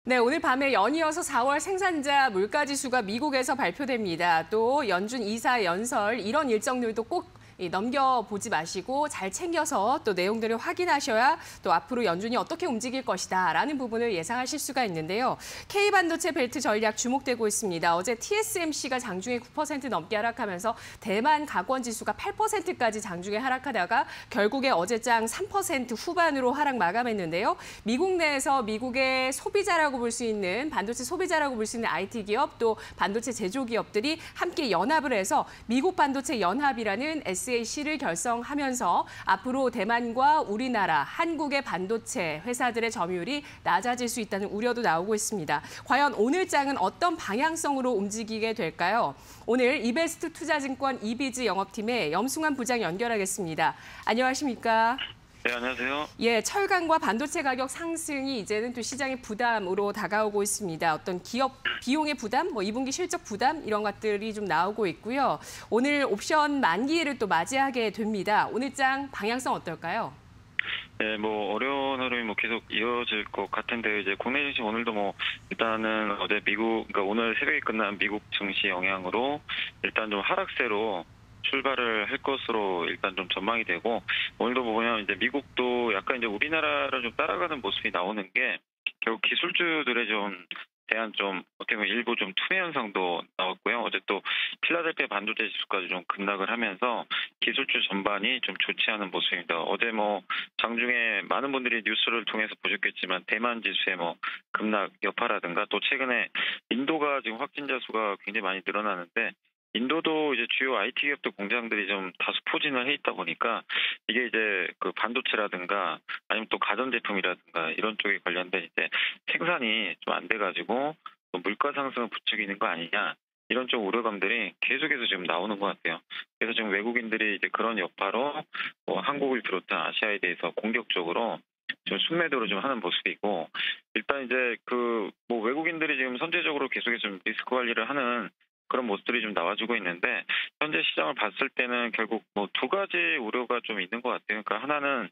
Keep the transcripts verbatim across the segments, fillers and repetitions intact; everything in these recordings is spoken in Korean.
네, 오늘 밤에 연이어서 사월 생산자 물가지수가 미국에서 발표됩니다. 또 연준 이사 연설 이런 일정들도 꼭 넘겨보지 마시고 잘 챙겨서 또 내용들을 확인하셔야 또 앞으로 연준이 어떻게 움직일 것이다라는 부분을 예상하실 수가 있는데요. K반도체 벨트 전략 주목되고 있습니다. 어제 티에스엠씨가 장중에 구 퍼센트 넘게 하락하면서 대만 각원지수가 팔 퍼센트까지 장중에 하락하다가 결국에 어제장 삼 퍼센트 후반으로 하락 마감했는데요. 미국 내에서 미국의 소비자라고 볼 수 있는 반도체 소비자라고 볼 수 있는 아이티 기업 또 반도체 제조 기업들이 함께 연합을 해서 미국 반도체 연합이라는 에스에이씨를 결성하면서 앞으로 대만과 우리나라, 한국의 반도체 회사들의 점유율이 낮아질 수 있다는 우려도 나오고 있습니다. 과연 오늘 장은 어떤 방향성으로 움직이게 될까요? 오늘 이베스트 투자증권 이비즈 영업팀의 염승환 부장 연결하겠습니다. 안녕하십니까? 네, 안녕하세요. 예, 철강과 반도체 가격 상승이 이제는 또 시장의 부담으로 다가오고 있습니다. 어떤 기업 비용의 부담, 뭐 이 분기 실적 부담 이런 것들이 좀 나오고 있고요. 오늘 옵션 만기일을 또 맞이하게 됩니다. 오늘 장 방향성 어떨까요? 네, 뭐 어려운 흐름이 뭐 계속 이어질 것 같은데 이제 국내 증시 오늘도 뭐 일단은 어제 미국 그러니까 오늘 새벽에 끝난 미국 증시 영향으로 일단 좀 하락세로 출발을 할 것으로 일단 좀 전망이 되고 오늘도 보면 이제 미국도 약간 이제 우리나라를 좀 따라가는 모습이 나오는 게 결국 기술주들의 좀 대한 좀 어떻게 보면 일부 좀 투매 현상도 나왔고요. 어제 또 필라델피아 반도체 지수까지 좀 급락을 하면서 기술주 전반이 좀 좋지 않은 모습입니다. 어제 뭐 장중에 많은 분들이 뉴스를 통해서 보셨겠지만 대만 지수의 뭐 급락 여파라든가 또 최근에 인도가 지금 확진자 수가 굉장히 많이 늘어나는데 인도도 이제 주요 아이티 기업들 공장들이 좀 다소 포진을 해 있다 보니까 이게 이제 그 반도체라든가 아니면 또 가전제품이라든가 이런 쪽에 관련된 이제 생산이 좀 안 돼가지고 또 물가 상승을 부추기는 거 아니냐 이런 쪽 우려감들이 계속해서 지금 나오는 것 같아요. 그래서 지금 외국인들이 이제 그런 여파로 뭐 한국을 비롯한 아시아에 대해서 공격적으로 좀 순매도를 좀 하는 모습이고 일단 이제 그 뭐 외국인들이 지금 선제적으로 계속해서 좀 리스크 관리를 하는 그런 모습들이 좀 나와주고 있는데 현재 시장을 봤을 때는 결국 뭐 두 가지 우려가 좀 있는 것 같아요. 그러니까 하나는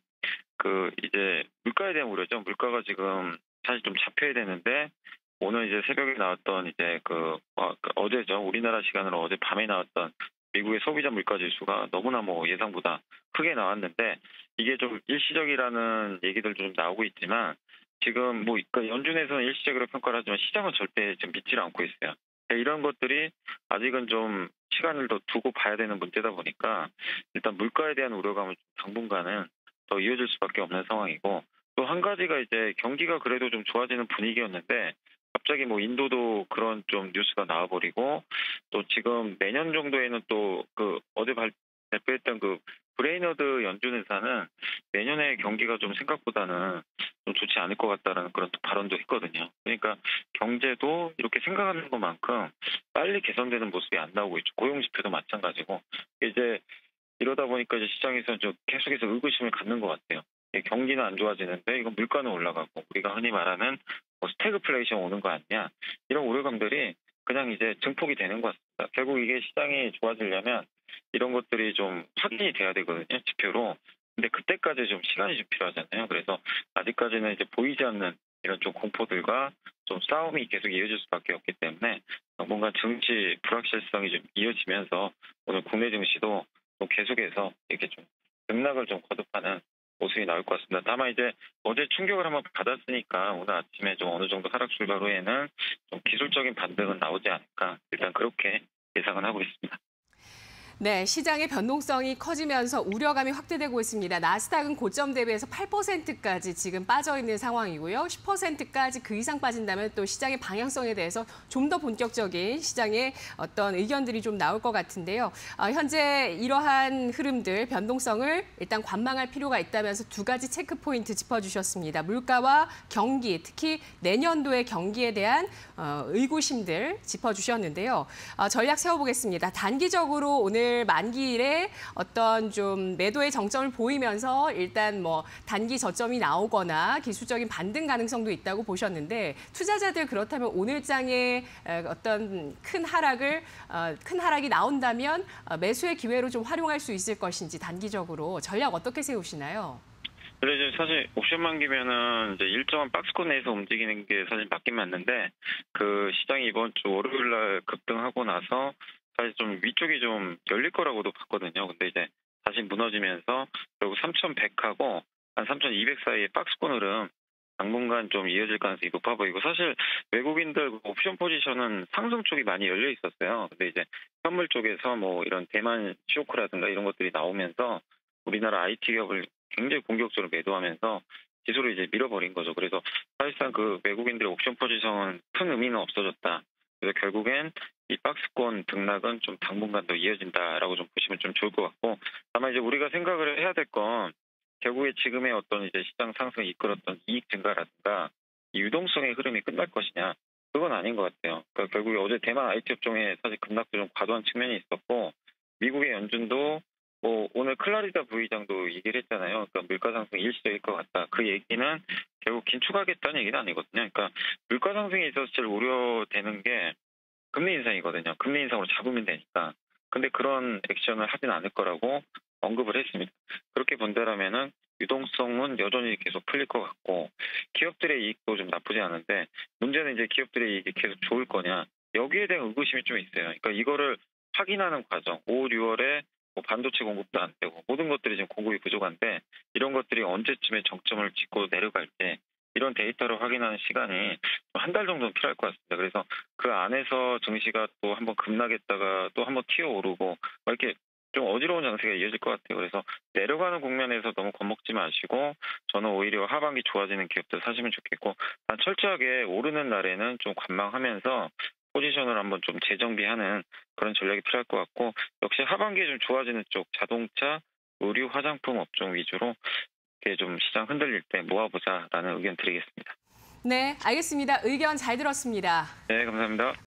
그 이제 물가에 대한 우려죠. 물가가 지금 사실 좀 잡혀야 되는데 오늘 이제 새벽에 나왔던 이제 그 어, 어제죠. 우리나라 시간으로 어제 밤에 나왔던 미국의 소비자 물가 지수가 너무나 뭐 예상보다 크게 나왔는데 이게 좀 일시적이라는 얘기들 좀 나오고 있지만 지금 뭐 그러니까 연준에서는 일시적으로 평가를 하지만 시장은 절대 지금 믿지를 않고 있어요. 이런 것들이 아직은 좀 시간을 더 두고 봐야 되는 문제다 보니까 일단 물가에 대한 우려감은 당분간은 더 이어질 수밖에 없는 상황이고 또 한 가지가 이제 경기가 그래도 좀 좋아지는 분위기였는데 갑자기 뭐 인도도 그런 좀 뉴스가 나와버리고 또 지금 내년 정도에는 또 그 어제 발표했던 그 브레이너드 연준 의사는 내년에 경기가 좀 생각보다는 좀 좋지 않을 것 같다라는 그런 발언도 했거든요. 그러니까 경제도 이렇게 생각하는 것만큼 빨리 개선되는 모습이 안 나오고 있죠. 고용 지표도 마찬가지고 이제 이러다 보니까 이제 시장에서 좀 계속해서 의구심을 갖는 것 같아요. 경기는 안 좋아지는데 이건 물가는 올라가고 우리가 흔히 말하는 뭐 스태그플레이션 오는 거 아니냐 이런 우려감들이 그냥 이제 증폭이 되는 것 같습니다. 결국 이게 시장이 좋아지려면 이런 것들이 좀 확인이 돼야 되거든요, 지표로. 근데 그때까지 좀 시간이 좀 필요하잖아요. 그래서 아직까지는 이제 보이지 않는 이런 좀 공포들과 좀 싸움이 계속 이어질 수밖에 없기 때문에 뭔가 증시 불확실성이 좀 이어지면서 오늘 국내 증시도 또 계속해서 이렇게 좀 등락을 좀 거듭하는 모습이 나올 것 같습니다. 다만 이제 어제 충격을 한번 받았으니까 오늘 아침에 좀 어느 정도 하락 출발 후에는 좀 기술적인 반등은 나오지 않을까 일단 그렇게 예상은 하고 있습니다. 네, 시장의 변동성이 커지면서 우려감이 확대되고 있습니다. 나스닥은 고점 대비해서 팔 퍼센트까지 지금 빠져 있는 상황이고요. 십 퍼센트까지 그 이상 빠진다면 또 시장의 방향성에 대해서 좀 더 본격적인 시장의 어떤 의견들이 좀 나올 것 같은데요. 어, 현재 이러한 흐름들, 변동성을 일단 관망할 필요가 있다면서 두 가지 체크 포인트 짚어주셨습니다. 물가와 경기, 특히 내년도의 경기에 대한 어, 의구심들 짚어주셨는데요. 어, 전략 세워보겠습니다. 단기적으로 오늘 만기일에 어떤 좀 매도의 정점을 보이면서 일단 뭐 단기 저점이 나오거나 기술적인 반등 가능성도 있다고 보셨는데 투자자들 그렇다면 오늘 장에 어떤 큰 하락을 큰 하락이 나온다면 매수의 기회로 좀 활용할 수 있을 것인지 단기적으로 전략 어떻게 세우시나요? 근데 이제 사실 옵션 만기면은 이제 일정한 박스권 내에서 움직이는 게 사실 맞긴 맞는데 그 시장이 이번 주 월요일 날 급등하고 나서 사실 좀 위쪽이 좀 열릴 거라고도 봤거든요. 근데 이제 다시 무너지면서 결국 삼천백하고 한 삼천이백 사이의 박스권 흐름 당분간 좀 이어질 가능성이 높아 보이고 사실 외국인들 옵션 포지션은 상승 쪽이 많이 열려 있었어요. 근데 이제 현물 쪽에서 뭐 이런 대만 쇼크라든가 이런 것들이 나오면서 우리나라 아이티 기업을 굉장히 공격적으로 매도하면서 지수를 이제 밀어버린 거죠. 그래서 사실상 그 외국인들의 옵션 포지션은 큰 의미는 없어졌다. 그래서 결국엔 이 박스권 등락은 좀 당분간 더 이어진다라고 좀 보시면 좀 좋을 것 같고, 다만 이제 우리가 생각을 해야 될 건 결국에 지금의 어떤 이제 시장 상승을 이끌었던 이익 증가라든가 이 유동성의 흐름이 끝날 것이냐, 그건 아닌 것 같아요. 그러니까 결국에 어제 대만 아이티 업종에 사실 급락도 좀 과도한 측면이 있었고, 미국의 연준도 뭐 오늘 클라리다 부의장도 얘기를 했잖아요. 그러니까 물가 상승 일시적일 것 같다. 그 얘기는 결국 긴축하겠다는 얘기는 아니거든요. 그러니까 물가 상승에 있어서 제일 우려되는 게 금리 인상이거든요. 금리 인상으로 잡으면 되니까. 근데 그런 액션을 하진 않을 거라고 언급을 했습니다. 그렇게 본다라면은 유동성은 여전히 계속 풀릴 것 같고 기업들의 이익도 좀 나쁘지 않은데 문제는 이제 기업들의 이익이 계속 좋을 거냐, 여기에 대한 의구심이 좀 있어요. 그러니까 이거를 확인하는 과정, 오, 유월에 뭐 반도체 공급도 안 되고 모든 것들이 지금 공급이 부족한데 이런 것들이 언제쯤에 정점을 찍고 내려갈지 이런 데이터를 확인하는 시간이 한 달 정도는 필요할 것 같습니다. 그래서 그 안에서 증시가 또 한번 급락했다가 또 한번 튀어오르고 이렇게 좀 어지러운 장세가 이어질 것 같아요. 그래서 내려가는 국면에서 너무 겁먹지 마시고 저는 오히려 하반기 좋아지는 기업들 사시면 좋겠고, 단 철저하게 오르는 날에는 좀 관망하면서 포지션을 한번 좀 재정비하는 그런 전략이 필요할 것 같고, 역시 하반기에 좀 좋아지는 쪽 자동차, 의류, 화장품 업종 위주로 이렇게 좀 시장 흔들릴 때 모아보자라는 의견 드리겠습니다. 네, 알겠습니다. 의견 잘 들었습니다. 네, 감사합니다.